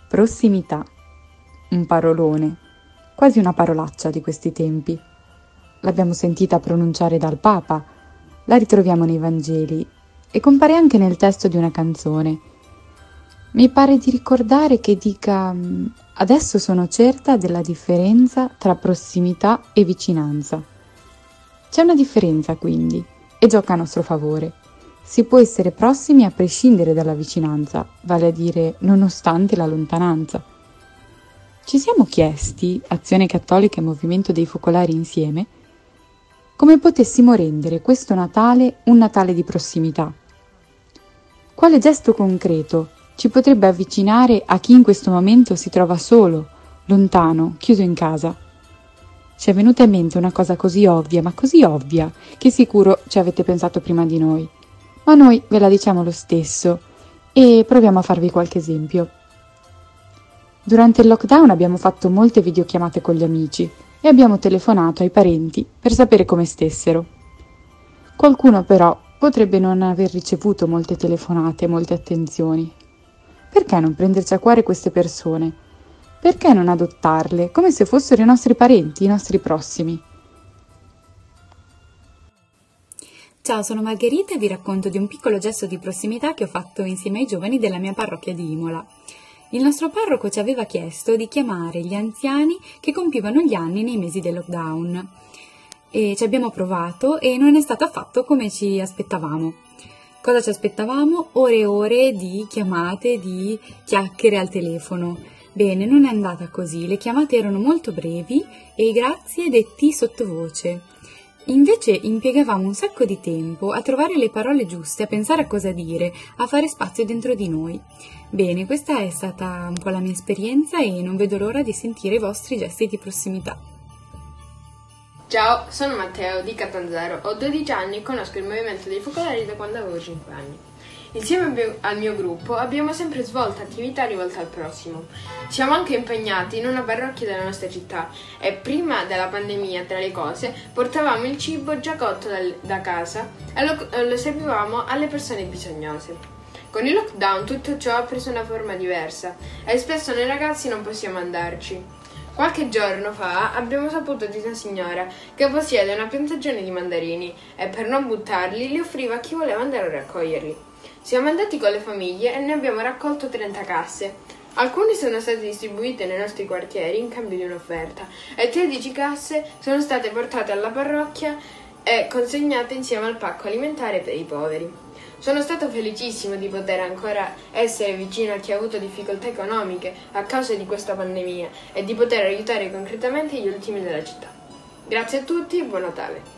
Prossimità. Un parolone, quasi una parolaccia di questi tempi. L'abbiamo sentita pronunciare dal Papa, la ritroviamo nei Vangeli e compare anche nel testo di una canzone. Mi pare di ricordare che dica: adesso sono certa della differenza tra prossimità e vicinanza. C'è una differenza quindi e gioca a nostro favore. Si può essere prossimi a prescindere dalla vicinanza, vale a dire nonostante la lontananza. Ci siamo chiesti, Azione Cattolica e Movimento dei Focolari insieme, come potessimo rendere questo Natale un Natale di prossimità. Quale gesto concreto ci potrebbe avvicinare a chi in questo momento si trova solo, lontano, chiuso in casa? Ci è venuta in mente una cosa così ovvia, ma così ovvia, che sicuro ci avete pensato prima di noi. Ma noi ve la diciamo lo stesso e proviamo a farvi qualche esempio. Durante il lockdown abbiamo fatto molte videochiamate con gli amici e abbiamo telefonato ai parenti per sapere come stessero. Qualcuno però potrebbe non aver ricevuto molte telefonate e molte attenzioni. Perché non prenderci a cuore queste persone? Perché non adottarle come se fossero i nostri parenti, i nostri prossimi? Ciao, sono Margherita e vi racconto di un piccolo gesto di prossimità che ho fatto insieme ai giovani della mia parrocchia di Imola. Il nostro parroco ci aveva chiesto di chiamare gli anziani che compivano gli anni nei mesi del lockdown. E ci abbiamo provato e non è stato affatto come ci aspettavamo. Cosa ci aspettavamo? Ore e ore di chiamate, di chiacchiere al telefono. Bene, non è andata così, le chiamate erano molto brevi e i grazie detti sottovoce. Invece impiegavamo un sacco di tempo a trovare le parole giuste, a pensare a cosa dire, a fare spazio dentro di noi. Bene, questa è stata un po' la mia esperienza e non vedo l'ora di sentire i vostri gesti di prossimità. Ciao, sono Matteo di Catanzaro, ho 12 anni e conosco il movimento dei focolari da quando avevo 5 anni. Insieme al mio gruppo abbiamo sempre svolto attività rivolte al prossimo. Siamo anche impegnati in una parrocchia della nostra città e prima della pandemia, tra le cose, portavamo il cibo già cotto da casa e lo servivamo alle persone bisognose. Con il lockdown tutto ciò ha preso una forma diversa e spesso noi ragazzi non possiamo andarci. Qualche giorno fa abbiamo saputo di una signora che possiede una piantagione di mandarini e per non buttarli li offriva a chi voleva andare a raccoglierli. Siamo andati con le famiglie e ne abbiamo raccolto 30 casse. Alcune sono state distribuite nei nostri quartieri in cambio di un'offerta e 13 casse sono state portate alla parrocchia e consegnate insieme al pacco alimentare per i poveri. Sono stato felicissimo di poter ancora essere vicino a chi ha avuto difficoltà economiche a causa di questa pandemia e di poter aiutare concretamente gli ultimi della città. Grazie a tutti e buon Natale!